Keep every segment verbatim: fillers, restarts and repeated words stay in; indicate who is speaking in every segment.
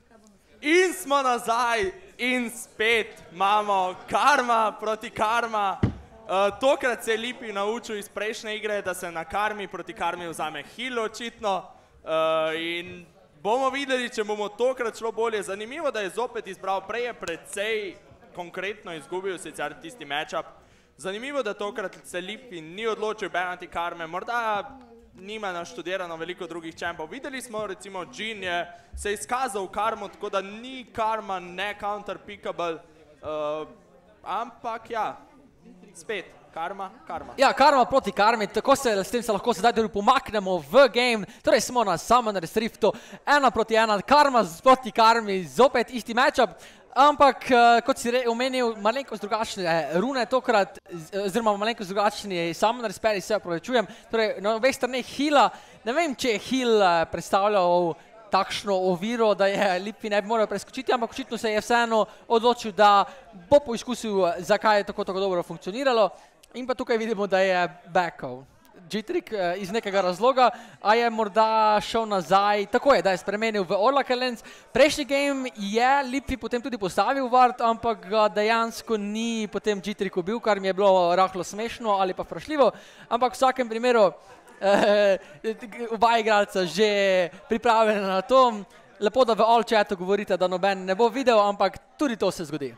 Speaker 1: In smo nazaj in spet imamo karma proti karma. Uh, tokrat se je Lipi naučil iz prejšnje igre, da se na karmi proti karmi vzame heal očitno. Uh, in bomo videli, če bomo tokrat šlo bolje. Zanimivo, da je zopet izbral, prej je precej konkretno izgubil sicer tisti matchup. Zanimivo, da tokrat se Lipi ni odločil banati karme, morda nima naštudirano veliko drugih čempov. Videli smo, recimo, Jhin je se izkazal karmo, tako da ni karma ne counter-pickable, uh, ampak ja, spet, karma, karma.
Speaker 2: Ja, karma proti karmi, tako se s tem se lahko sedaj tudi pomaknemo v game, torej smo na Summoner's Riftu, ena proti ena, karma proti karmi, zopet isti matchup, ampak, kot si omenil, malenkost drugačne rune tokrat, oziroma malenkost drugačni Summoner spelli, se opravičujem, torej na obeh straneh heala, ne vem, če je heal predstavljal takšno oviro, da je Lipi ne bi moral preskočiti, ampak očitno se je vseeno odločil, da bo poizkusil, zakaj je tako tako dobro funkcioniralo, in pa tukaj vidimo, da je backov. G-Trick iz nekega razloga, a je morda šel nazaj, tako je, da je spremenil v Oracle Lens. Prejšnji game je Lipi potem tudi postavil vard, ampak ga dejansko ni potem G-Trick ubil, kar mi je bilo rahlo smešno ali pa vprašljivo, ampak v vsakem primeru eh, oba igralca že pripravljena na to. Lepo, da v all chatu govorite, da noben ne bo videl, ampak tudi to se zgodi.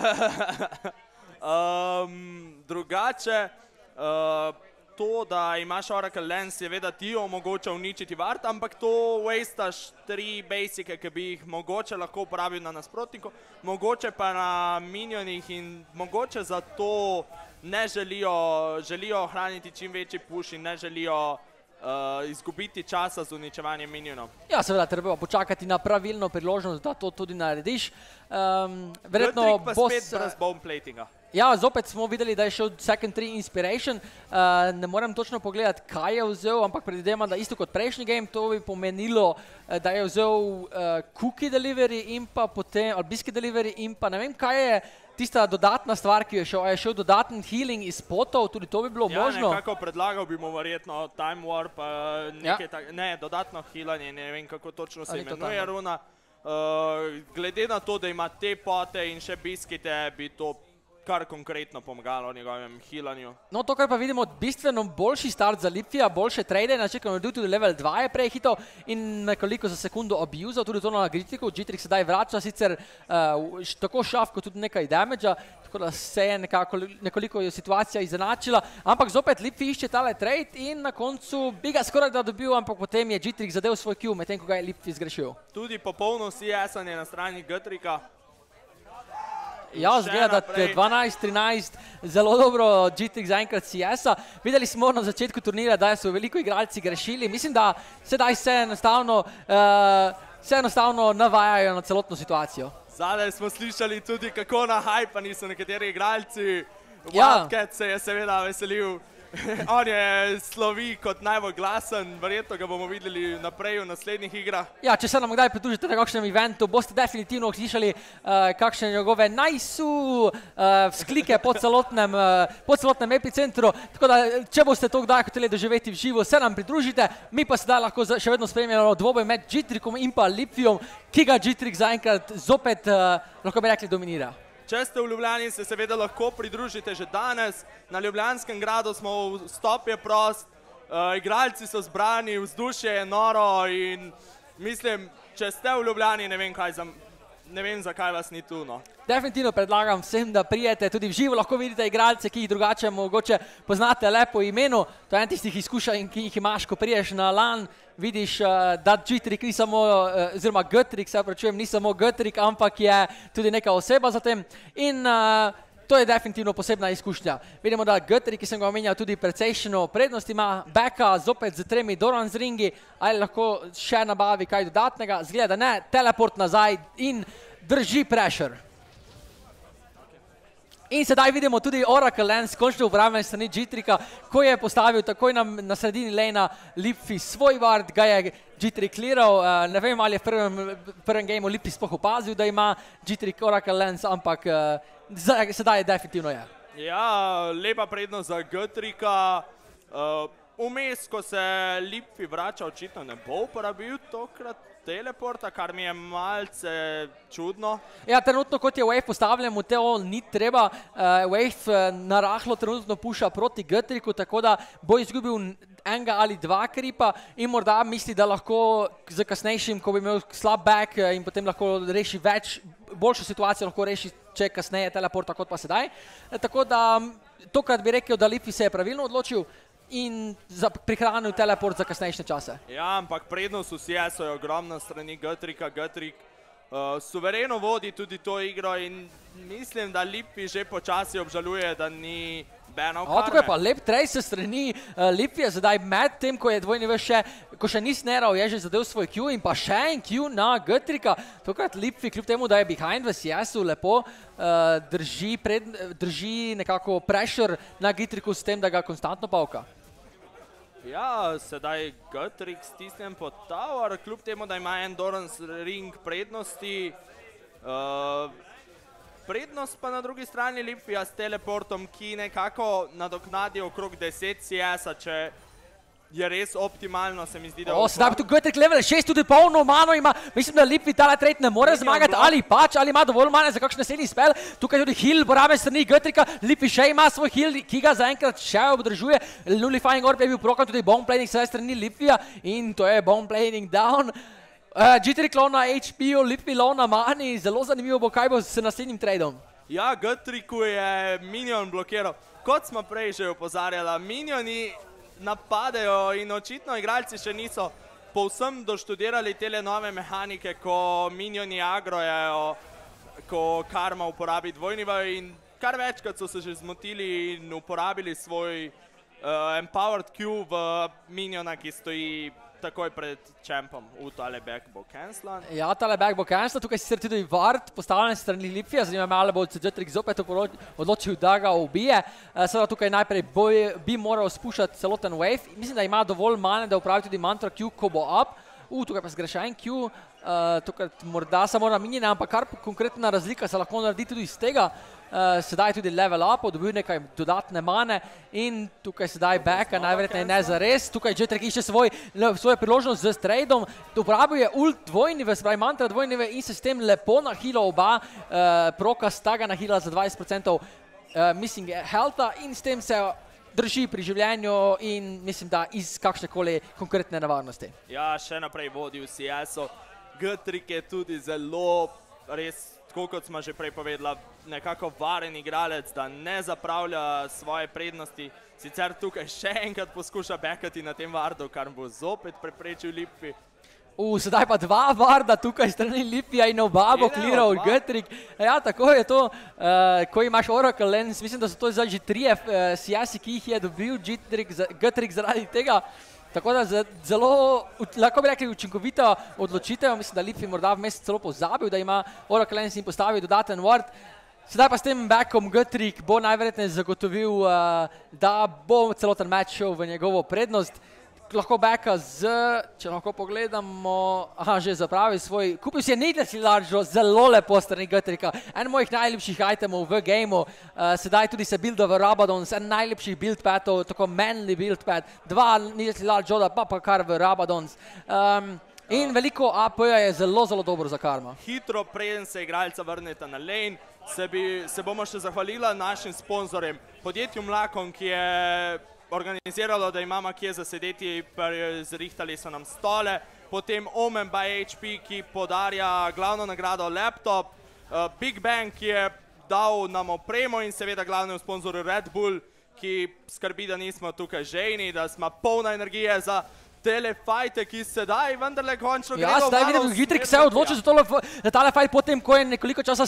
Speaker 1: um, drugače, uh, to, da imaš Oracle Lens, je veda ti omogoča uničiti vart, ampak to wastaš tri basike, ki bi jih mogoče lahko uporabil na nasprotniku, mogoče pa na minionih in mogoče zato ne želijo, želijo ohraniti čim večji push in ne želijo uh, izgubiti časa z uničevanjem minionov.
Speaker 2: Ja, seveda, treba počakati na pravilno priložnost, da to tudi narediš. Um, verjetno
Speaker 1: G-Trick pa
Speaker 2: boss,
Speaker 1: spet brez boneplatinga.
Speaker 2: Ja, zopet smo videli, da je šel Second Tree Inspiration. Uh, ne morem točno pogledati, kaj je vzel, ampak predvidevam, da isto kot prejšnji game, to bi pomenilo, da je vzel uh, cookie delivery in pa potem, ali biscuit delivery in pa ne vem, kaj je tista dodatna stvar, ki je šel. A je šel dodaten healing iz potov, tudi to bi bilo
Speaker 1: ja,
Speaker 2: možno.
Speaker 1: Ja, nekako predlagal bi mu verjetno Time Warp, uh, nekaj ja. tak, ne, dodatno healanje, ne vem, kako točno se imenuje runa. Uh, glede na to, da ima te pote in še biskite, bi to kar konkretno pomagalo njegovem healanju.
Speaker 2: No, to, kar pa vidimo, bistveno boljši start za Lipfija, boljše trade, načekaj naredil tudi level dva je prej hital in nekoliko za sekundo abusal, tudi to na G-Tricku. G-Trick sedaj vrača sicer uh, tako šaf, kot tudi nekaj damage-a, tako da se je nekako, nekoliko je situacija izenačila, ampak zopet Lipfi išče tale trade in na koncu bi ga skoraj da dobil, ampak potem je G-Trick zadev svoj Q, medtem ko ga je Lipfi zgrešil.
Speaker 1: Tudi popolno C S-anje na strani G-Tricka.
Speaker 2: Ja, zgleda, da dvanajst trinajst zelo dobro G-Trick zaenkrat C S-a. Videli smo na začetku turnira, da so veliko igralci grešili. Mislim, da sedaj se enostavno, uh, se enostavno navajajo na celotno situacijo.
Speaker 1: Zadaj smo slišali tudi, kako nahajpani so nekateri igralci.
Speaker 2: Ja.
Speaker 1: Wildcat se je seveda veselil. On je slovi kot najbolj glasen, verjetno ga bomo videli naprej v naslednjih igrah.
Speaker 2: Ja, če se nam kdaj pridružite na kakšnem eventu, boste definitivno slišali uh, kakšne njegove najsu uh, vzklike po celotnem, uh, po celotnem epicentru, tako da če boste to kdaj hoteli doživeti v živo, se nam pridružite, mi pa sedaj lahko še vedno spremljamo dvoboj med G-Trickom in pa Lipfijom, ki ga G-Trick zaenkrat zopet, uh, lahko bi rekli, dominira.
Speaker 1: Če ste v Ljubljani, se seveda lahko pridružite že danes. Na Ljubljanskem gradu smo, vstop je prost, uh, igralci so zbrani, vzdušje je noro in mislim, če ste v Ljubljani, ne vem, kaj za, ne vem zakaj vas ni tu. No.
Speaker 2: Definitivno predlagam vsem, da prijete tudi v živo, lahko vidite igralce, ki jih drugače mogoče poznate le po imenu. To je en tistih izkušenj, ki jih imaš, ko priješ na LAN, vidiš, da G-Trick ni samo, oziroma G-Trick, se pravičujem, ni samo G-Trick, ampak je tudi neka oseba za tem in uh, to je definitivno posebna izkušnja. Vidimo, da G-Trick, ki sem ga omenjal, tudi precejšno prednost ima, Beka zopet z tremi Doran's ringi, ali lahko še nabavi kaj dodatnega, zgleda, da ne, teleport nazaj in drži pressure. In sedaj vidimo tudi Oracle Lens, končno uporabljen strani G-Tricka, ko je postavil takoj na, na sredini lejna Lipfi svoj ward, ga je G-Trick clearal. Uh, ne vem, ali je v prvem, prvem gameu Lipfi sploh opazil, da ima G-Trick Oracle Lens, ampak uh, sedaj je definitivno je.
Speaker 1: Ja, lepa prednost za G-Tricka. Uh, vmes, ko se Lipfi vrača, očitno ne bo uporabil tokrat teleporta, kar mi je malce čudno.
Speaker 2: Ja, trenutno, kot je Wave postavljen, mu teo ni treba. Uh, Wave uh, narahlo trenutno puša proti Guttricku, tako da bo izgubil enega ali dva kripa in morda misli, da lahko z kasnejšim, ko bi imel slab back uh, in potem lahko reši več, boljšo situacijo lahko reši, če kasneje teleporta kot pa sedaj. E, tako da tokrat bi rekel, da Lipi se je pravilno odločil in za, prihranil teleport za kasnejše čase.
Speaker 1: Ja, ampak prednost v C S-u je ogromna strani Guttricka. Guttrick uh, suvereno vodi tudi to igro in mislim, da Lipi že počasi obžaluje, da ni banov karme.
Speaker 2: O, tukaj pa lep trace strani uh, Lipi je zdaj med tem, ko je dvojni V še, ko še ni sneral, je že zadev svoj Q in pa še en Q na Guttricka. Tokrat Lipi, kljub temu, da je behind v C S-u, lepo uh, drži, pred, drži nekako pressure na Guttricku s tem, da ga konstantno pavka.
Speaker 1: Ja, sedaj Guttrick stisnem pod tower, kljub temu, da ima en Doran's Ring prednosti. Uh, prednost pa na drugi strani Lipija s teleportom, ki nekako nadoknadi okrog deset C S-a, če je res optimalno, se mi zdi, da...
Speaker 2: O, sedaj bi tu Guttrick level šest tudi polno mano ima, mislim, da Lipi tale trade ne more zmagati, ali pač, ali ima dovolj mane za kakšen naslednji spell. Tukaj tudi heal poraben strani Guttricka, Lipi še ima svoj heal, ki ga zaenkrat še obdržuje. Nullifying Orb je bil prokan tudi bomb planing sedaj strani Lipija in to je bomb planing down. Uh, G-Trick low na H P-u, Lipi low na mani, zelo zanimivo bo, kaj bo s naslednjim tradeom.
Speaker 1: Ja, Guttricku je minion blokiral. Kot smo prej že opozarjala, minioni napadejo in očitno igralci še niso povsem doštudirali tele nove mehanike, ko minioni agrojejo, ko karma uporabi dvojni V in kar večkrat so se že zmotili in uporabili svoj uh, empowered Q v miniona, ki stoji takoj pred čempom. U, tale back bo cancelan.
Speaker 2: Ja, tale back bo cancelan. Tukaj sicer tudi Ward postavljen strani Lipija. Zanima me, ali bo G-Trick zopet odločil, da ga ubije. Seveda tukaj najprej bi moral spuščati celoten wave. Mislim, da ima dovolj mane, da upravi tudi mantra Q, ko bo up. U, tukaj pa zgrešen Q. Tukaj morda samo na minine, ampak kar konkretna razlika se lahko naredi tudi iz tega. Sedaj tudi level up, dobil nekaj dodatne mane in tukaj sedaj backa, najverjetneje ne zares. Tukaj G-Trick išče svojo priložnost z tradeom, uporabil je ult dvojni V, se pravi mantra dvojni V in se s tem lepo nahilo oba. Proka sta ga nahila za dvajset procentov missing healtha in s tem se drži pri življenju in mislim, da iz kakšnekoli konkretne nevarnosti.
Speaker 1: Ja, še naprej vodi v C S-u. Guttrick je tudi zelo res, tako kot smo že prej povedala, nekako varen igralec, da ne zapravlja svoje prednosti. Sicer tukaj še enkrat poskuša backati na tem Wardu, kar bo zopet preprečil Lipi.
Speaker 2: U, sedaj pa dva Warda tukaj strani Lipija in oba bo clearal Guttrick. Ja, tako je to, ko imaš Oracle Lens, mislim, da so to zdaj že trije C S-i, ki jih je dobil Guttrick zaradi tega. Tako da zelo, lahko bi rekli, učinkovita odločitev. Mislim, da Lipi morda vmes celo pozabil, da ima Oracle Lens in postavil dodaten ward. Sedaj pa s tem backom Guttrick bo najverjetneje zagotovil, da bo celoten match šel v njegovo prednost. Lahko backa z, če lahko pogledamo, aha, že zapravi svoj, kupil si je Needlessly Large, zelo lepo strani Guttricka, en mojih najlepših itemov v gameu, sedaj tudi se builda v Rabadons, en najlepših build padov, tako manly build pad, dva Needlessly Large, pa pa kar v Rabadons. In veliko A P-ja je zelo, zelo dobro za karma.
Speaker 1: Hitro, preden se igralca vrneta na lane, se bomo še zahvalila našim sponzorjem, podjetju Mlakom, ki je organiziralo, da imamo kje zasedeti, zrihtali so nam stole, potem Omen by H P, ki podarja glavno nagrado laptop, Big Bang, ki je dal nam opremo in seveda glavnemu sponzoru Red Bull, ki skrbi, da nismo tukaj žejni, da smo polna energije za tele fajte, ki sedaj vendarle končno gredo malo v smer.
Speaker 2: Ja, sedaj vidim, G-Trick se je odločil za tale fajt, potem, ko je nekoliko časa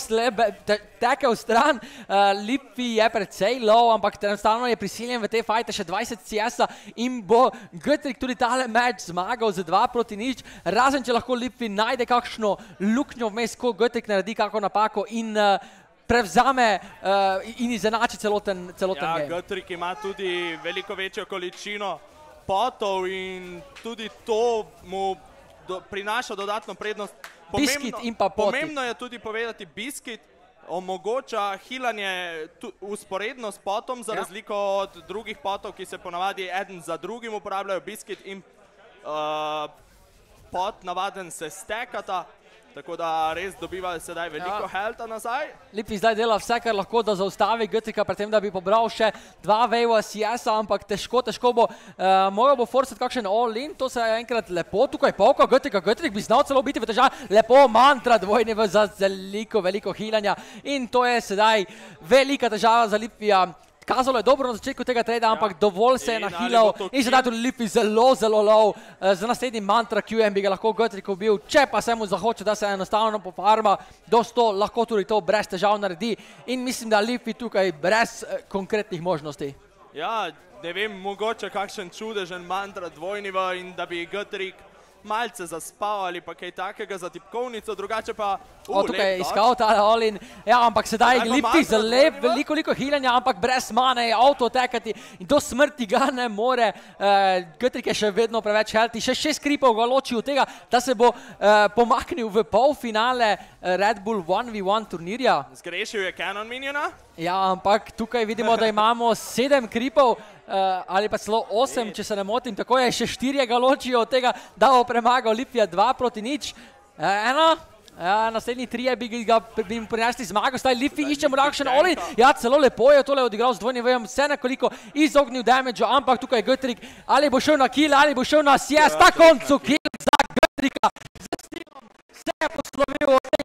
Speaker 2: tekel stran. Lipi je precej low, ampak enostavno je prisiljen v te fajte še dvajset C S-a in bo G-Trick tudi tale match zmagal z dva proti nič, razen če lahko Lipi najde kakšno luknjo vmes, ko G-Trick naredi kako napako in prevzame in izenači celoten game.
Speaker 1: Ja, G-Trick ima tudi veliko večjo količino potov in tudi to mu prinaša dodatno prednost.
Speaker 2: Biskit in pa poti.
Speaker 1: Pomembno je tudi povedati, Biskit omogoča healanje usporedno s potom, za razliko od drugih potov, ki se ponavadi eden za drugim uporabljajo. Biskit in spot navaden se stekata, tako da res dobivajo sedaj veliko ja. helta nazaj.
Speaker 2: Lipi zdaj dela vse, kar lahko, da zaustavi Götrika, pred tem, da bi pobral še dva wave C S-a, ampak težko, težko bo, uh, moral bo forcati kakšen all-in, to se je enkrat lepo tukaj polka Götrika, Götrik bi znal celo biti v težavi, lepo mantra dvojni v za veliko, veliko healanja in to je sedaj velika težava za Lipija. Kazalo je dobro na začetku tega trada, ampak ja. dovolj se je nahilal in sedaj tudi Lipi zelo, zelo low. Z naslednjim mantra Q M bi ga lahko Götrik ubil, če pa se mu zahoče, da se enostavno pofarma do sto, lahko tudi to brez težav naredi in mislim, da Lipi tukaj brez konkretnih možnosti.
Speaker 1: Ja, ne vem, mogoče kakšen čudežen mantra dvojni in da bi Götrik malce zaspal ali pa kaj takega za tipkovnico, drugače pa...
Speaker 2: Uh, o, tukaj je iskal ta all-in, ja, ampak sedaj Lipi za lep, veliko, veliko healanja, ampak brez mane je auto tekati in do smrti ga ne more. Uh, Götrik je še vedno preveč healthy, še šest kripov ga loči od tega, da se bo uh, pomaknil v polfinale Red Bull one v one turnirja.
Speaker 1: Zgrešil je Cannon miniona?
Speaker 2: Ja, ampak tukaj vidimo, da imamo sedem kripov, uh, ali pa celo osem, če se ne motim, tako je še štirje ga ločijo od tega, da bo premagal Lipija dva proti nič. Uh, eno, uh, naslednji trije bi ga bi jim prinesli zmago, zdaj Lipi išče mu rakšen all-in. Ja, celo lepo je tole odigral z dvojnim vejem, se nekoliko izognil damage-u, ampak tukaj Götrik, ali bo šel na kill, ali bo šel na C S, na koncu kill za Götrika. Z stilom se je poslovil od